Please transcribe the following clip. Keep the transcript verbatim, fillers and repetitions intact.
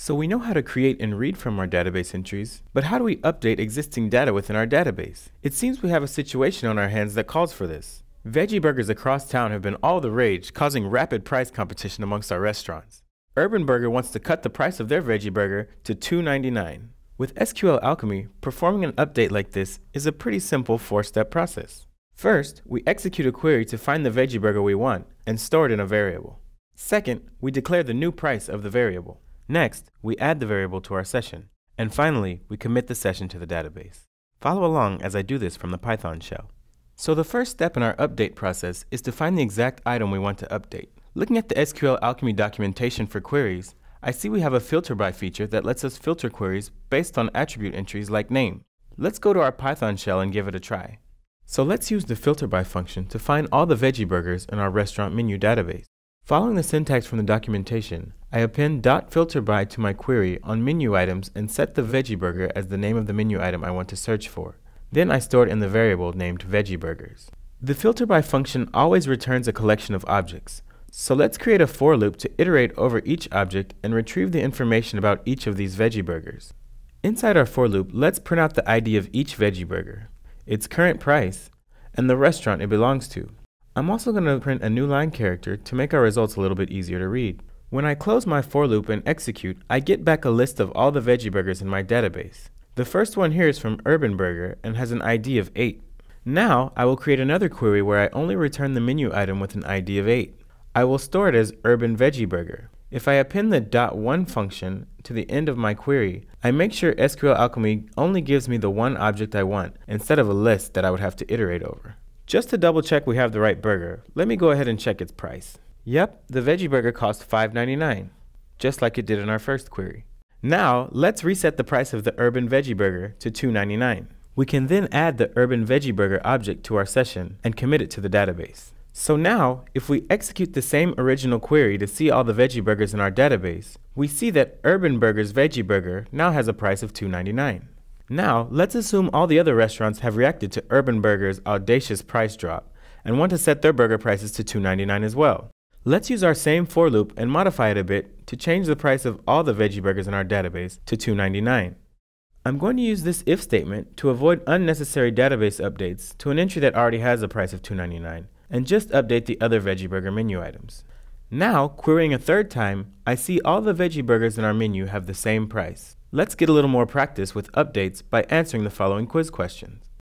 So we know how to create and read from our database entries, but how do we update existing data within our database? It seems we have a situation on our hands that calls for this. Veggie burgers across town have been all the rage, causing rapid price competition amongst our restaurants. Urban Burger wants to cut the price of their veggie burger to two ninety-nine. With S Q L Alchemy, performing an update like this is a pretty simple four-step process. First, we execute a query to find the veggie burger we want and store it in a variable. Second, we declare the new price of the variable. Next, we add the variable to our session. And finally, we commit the session to the database. Follow along as I do this from the Python shell. So the first step in our update process is to find the exact item we want to update. Looking at the S Q L Alchemy documentation for queries, I see we have a filter by feature that lets us filter queries based on attribute entries like name. Let's go to our Python shell and give it a try. So let's use the filter by function to find all the veggie burgers in our restaurant menu database. Following the syntax from the documentation, I append .filterby to my query on menu items and set the veggie burger as the name of the menu item I want to search for. Then I store it in the variable named veggie burgers. The filter by function always returns a collection of objects. So let's create a for loop to iterate over each object and retrieve the information about each of these veggie burgers. Inside our for loop, let's print out the I D of each veggie burger, its current price, and the restaurant it belongs to. I'm also going to print a new line character to make our results a little bit easier to read. When I close my for loop and execute, I get back a list of all the veggie burgers in my database. The first one here is from Urban Burger and has an I D of eight. Now I will create another query where I only return the menu item with an I D of eight. I will store it as Urban Veggie Burger. If I append the .one function to the end of my query, I make sure S Q L Alchemy only gives me the one object I want instead of a list that I would have to iterate over. Just to double check we have the right burger, let me go ahead and check its price. Yep, the veggie burger cost five ninety-nine, just like it did in our first query. Now, let's reset the price of the Urban Veggie Burger to two ninety-nine. We can then add the Urban Veggie Burger object to our session and commit it to the database. So now, if we execute the same original query to see all the veggie burgers in our database, we see that Urban Burger's Veggie Burger now has a price of two ninety-nine. Now, let's assume all the other restaurants have reacted to Urban Burger's audacious price drop and want to set their burger prices to two ninety-nine as well. Let's use our same for loop and modify it a bit to change the price of all the veggie burgers in our database to two ninety-nine. I'm going to use this if statement to avoid unnecessary database updates to an entry that already has a price of two ninety-nine and just update the other veggie burger menu items. Now, querying a third time, I see all the veggie burgers in our menu have the same price. Let's get a little more practice with updates by answering the following quiz questions.